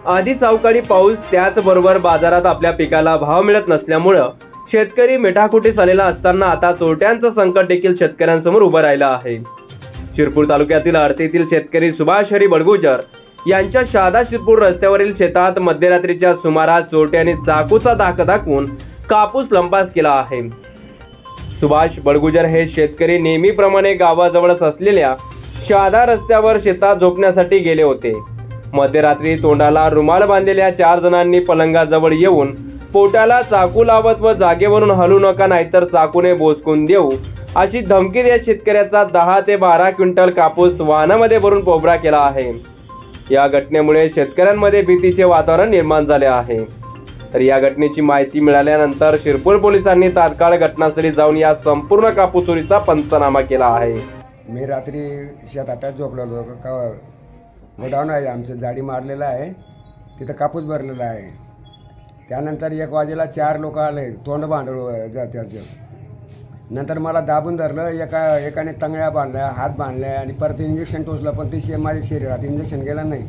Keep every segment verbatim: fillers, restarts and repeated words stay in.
आधी सावकाळी पाऊस, त्याचबरोबर बाजारात आपल्या पिकाला भाव मिळत नसल्यामुळे शेतकरी मेठाकुटीस आलेला असताना आता चोरट्यांचं संकट देखील शेतकऱ्यांसमोर उभं राहिलं आहे। शिरपूर तालुक्यातील आरतीतील शेतकरी सुभाष हरी बडगुजर यांच्या शहादा शिरपूर रस्त्यावरील शेतात मध्यरात्रीच्या सुमारास चोरट्यांनी चाकूचा दाख दाखवून कापूस लंपास केला आहे। सुभाष बडगुजर हे शेतकरी नेहमीप्रमाणे गावाजवळच असलेल्या शहादा रस्त्यावर शेतात झोपण्यासाठी गेले होते। मध्यरात्री तोंडाला रुमाल बांधलेल्या चार जणांनी पलंगाजवळ येऊन पोटाला चाकू लावत व जागेवरून हलू नका नाहीतर चाकूने बोचकून देऊ अशी धमकी देत शेतकऱ्याचा दहा ते बारा क्विंटल कापूस वाहनामध्ये भरून पोबरा केला आहे। या घटनेमुळे शेतकऱ्यांमध्ये भीतीचे वातावरण निर्माण झाले आहे। तर या घटनेची माहिती मिळाल्यानंतर शिरपूर पोलिसांनी तात्काळ घटनास्थळी जाऊन या संपूर्ण कापूस चोरीचा पंचनामा केला आहे। मी रात्री शेतात झोपलेलो का गोडाऊन आहे आमचं, जाडी मारलेलं आहे, तिथं कापूस भरलेला आहे। त्यानंतर एक वाजेला चार लोक आले, तोंड बांधलं त्याचं। नंतर मला दाबून धरलं, एका एकाने तंगड्या बांधल्या, हात बांधले आणि परत इंजेक्शन टोचलं, पण ते शे माझ्या शरीरात इंजेक्शन गेलं नाही,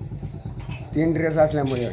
तीन ड्रेस असल्यामुळे।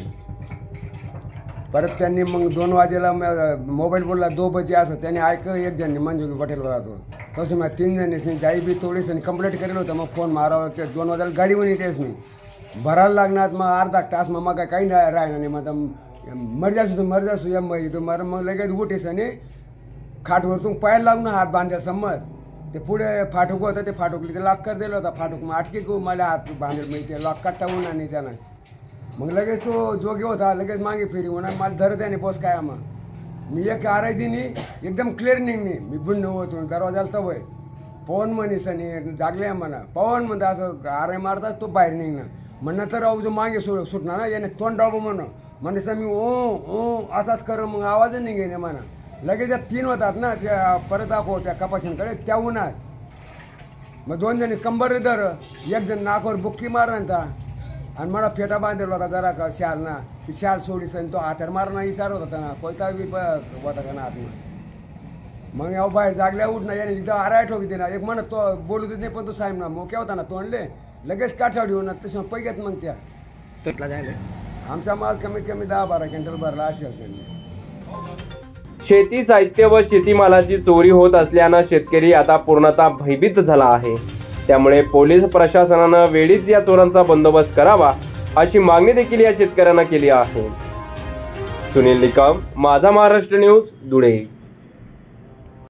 परत त्यांनी मग दोन वाजेला मोबाईल बोलला, दो बजे असं त्यांनी ऐक एक जण मंजू पटेल राहतो तसं मग तीन जणीच जाई बी थोडीस कंप्लीट केलं होतं। मग फोन मारावं ते दोन वाजायला गाडी पण येतेच नाही, भरायला लागणार मग अर्धा तास, मग मग काही नाही राहणार नाही। मग मर्जासू तू मर्जासू या मग तू मर मग लगेच उठेस आणि खाटवर तू पायाला लागून हात बांधायला समज। ते पुढे फाटूक होतं, ते फाटुकली ते लॉक कर दिलं होता, फाटूक मग आटकी को मला हात बांधेल मग ते लॉक काटावून आणि त्यानं मग लगेच तो जोगी होता, लगेच मागे फेरी होणार मला धरत त्याने पोस काय मग मी एक आरायदीनी एकदम क्लिअर निघणे, मी बुंड होतो दरवाजाला तवय पवन म्हणीस आणि जागले म्हणा पवन म्हणता असं आराय मारताच तो बाहेर निघणार म्हणणं तर अवजो मागे सु सुटणार ना, याने तोंड डाबू म्हणणं म्हणेस मी ओ ओ असाच कर, मग आवाजच निघेने म्हणा। लगेच त्या तीन होतात ना त्या परत दाखव त्या कपाशींकडे त्या उन्हात मग दोन जणी कंबर धर, एक जण नाकावर बुक्की मारता आणि मला फेटा बांधलेला होता जरा का शाल ना, ती शाल सोडीस आणि तो हातार मारणं इशार होता ना, कोयता बी होता का ना आतमध्ये। मग या बाहेर जागल्या उठणं याने तिथं आराय ठोकी ना, एक म्हणत तो बोलू देत नाही पण तो साहेब ना मोक्या होता ना तोंडले लगेच काठावर येऊन तसं पैक्यात मग त्या त्यातला जायला आमचा माल कमीत कमी दहा बारा क्विंटल भरला असेल त्यांनी। शेती साहित्य व शेतीमालाची चोरी होत असल्यानं शेतकरी आता पूर्णतः भयभीत झाला आहे। त्यामुळे पोलीस प्रशासनानं वेळीच या चोरांचा बंदोबस्त करावा अशी मागणी देखील या शेतकऱ्यांना केली आहे। सुनील निकम, माझा महाराष्ट्र न्यूज, धुळे।